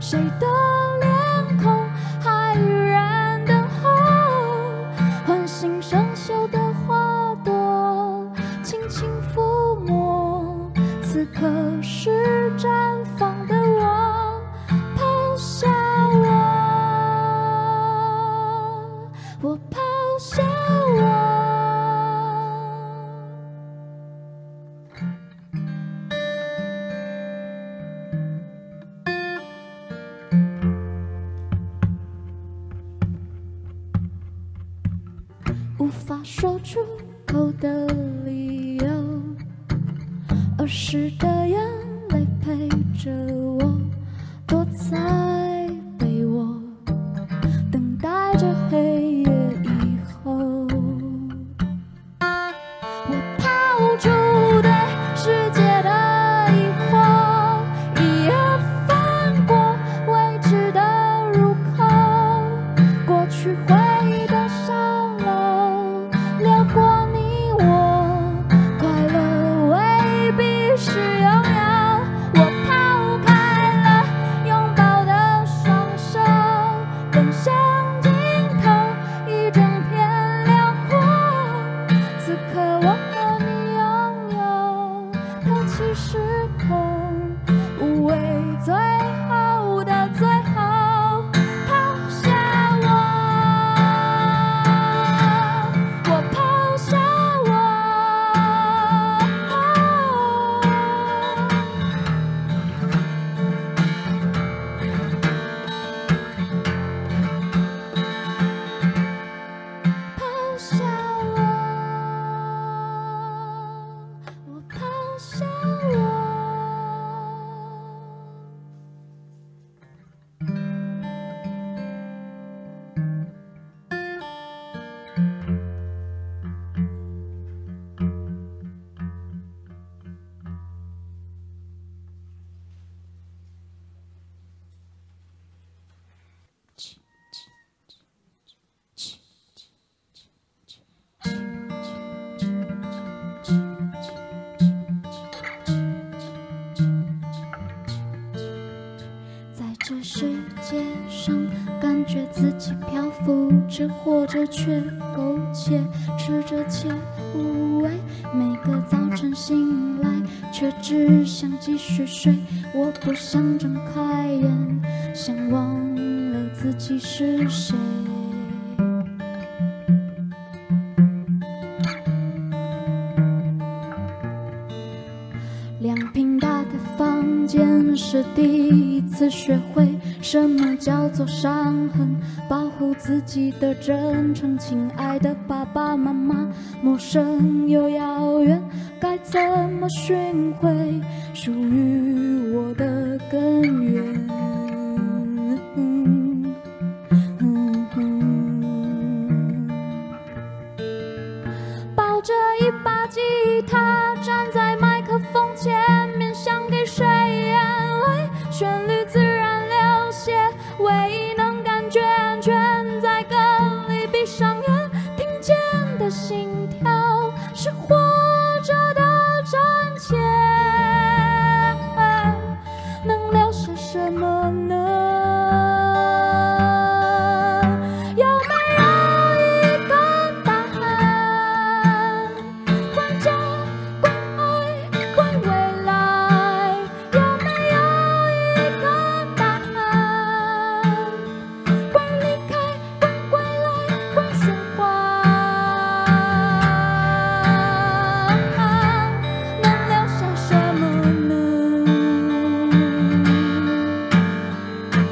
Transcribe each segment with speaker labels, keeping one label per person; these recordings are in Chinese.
Speaker 1: 谁的脸孔还依然等候？唤醒生锈的花朵，轻轻抚摸。此刻是绽放的我，抛下我抛下我。无法说出口的理由，儿时的眼泪陪着我，躲在被窝，等待着黑夜以后。我抛出对世界的疑惑，一夜翻过未知的入口，过去回忆的沙漏流过你我，快乐未必是拥有。我抛开了拥抱的双手，奔向尽头，一整片辽阔。此刻我和你拥有，抛弃时空，无畏最后的最后，抛下我，我抛下我，抛下我，我抛下我。在这世界上，感觉自己漂浮着，活着却苟且，吃着且无味。每个早晨醒来，却只想继续睡。我不想睁开眼，想忘了自己是谁。两平大的房间是第一次学会什么叫做伤痕，保护自己的真诚。亲爱的爸爸妈妈，陌生又遥远，该怎么寻回属于我的根源？抱着一把吉他，站在麦克风前面，想给谁安慰？旋律自然流泻，唯一能感觉安全，在歌里闭上眼，听见的心跳是活着的真切。能留下什么呢？有没有一个答案？关家，关爱，关未来。有没有一个答案？关离开，关归来，关循环。能留下什么呢？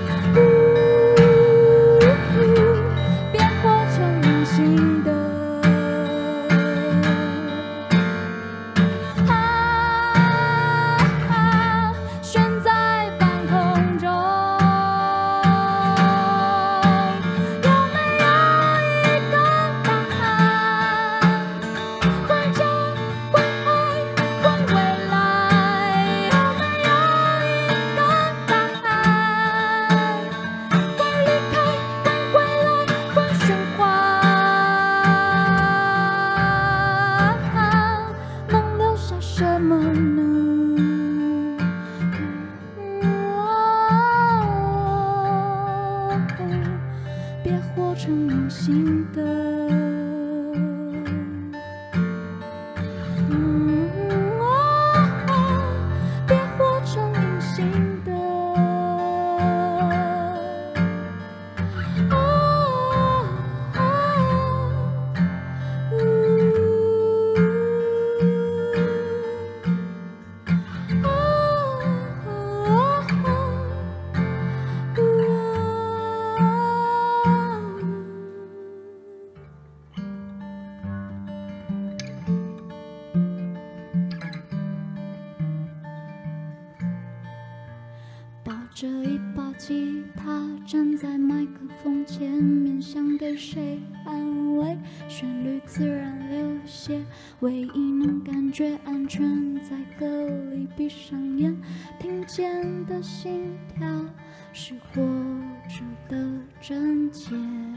Speaker 1: 把吉他站在麦克风前面，想给谁安慰？旋律自然流泻，唯一能感觉安全在歌里，闭上眼，听见的心跳是活着的真切。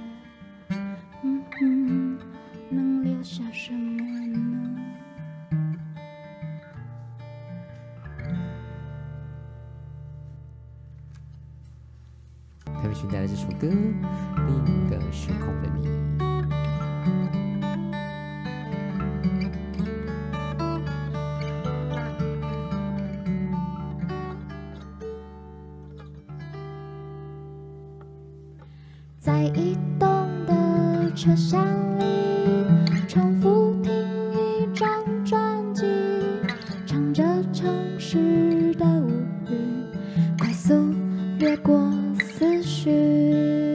Speaker 1: 能留下什么呢？
Speaker 2: 特别选择的这首歌《另一个时空的你》。
Speaker 1: 在移动的车厢里，重复听一张专辑，唱着城市的舞语，快速掠过思绪。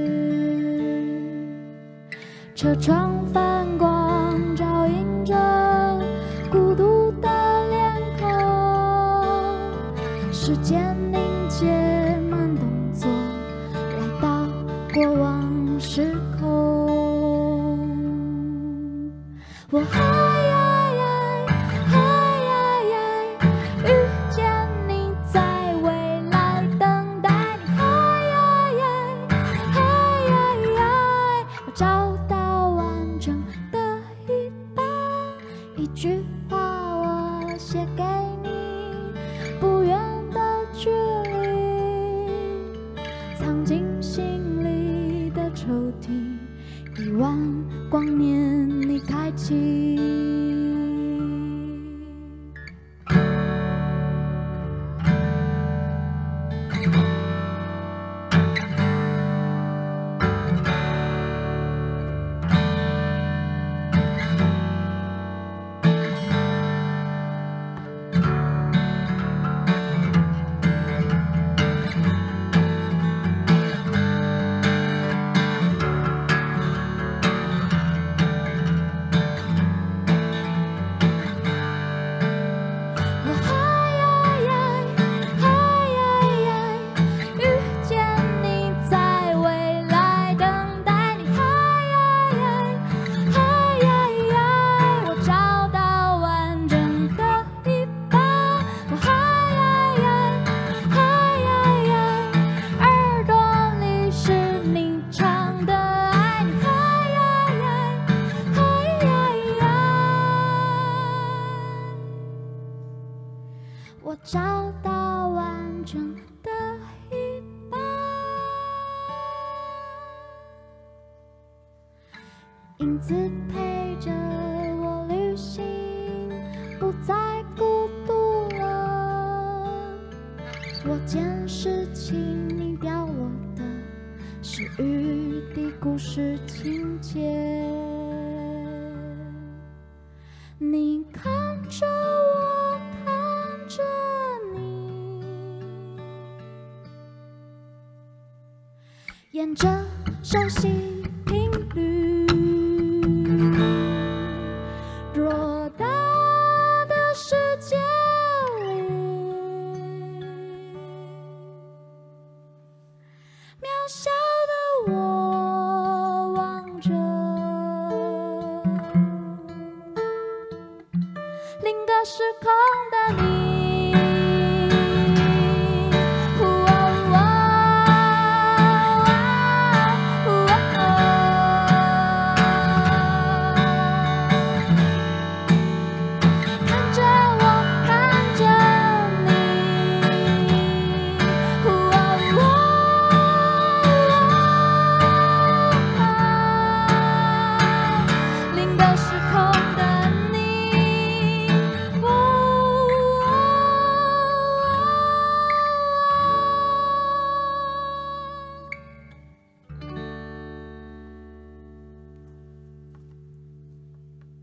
Speaker 1: 车窗反光照映着孤独的脸孔，时间凝结慢动作，来到过往时空。我遇见你，在未来等待你。我找到完整的一半，一句话我写给你，不远的距离，藏进心里的抽屉，一万光年你开启。我找到完整的一半，影子陪着我旅行，不再孤独了。我捡拾起你掉落的，是雨的故事情节。你看着我，看着你，沿着熟悉频率，偌大的世界里，渺小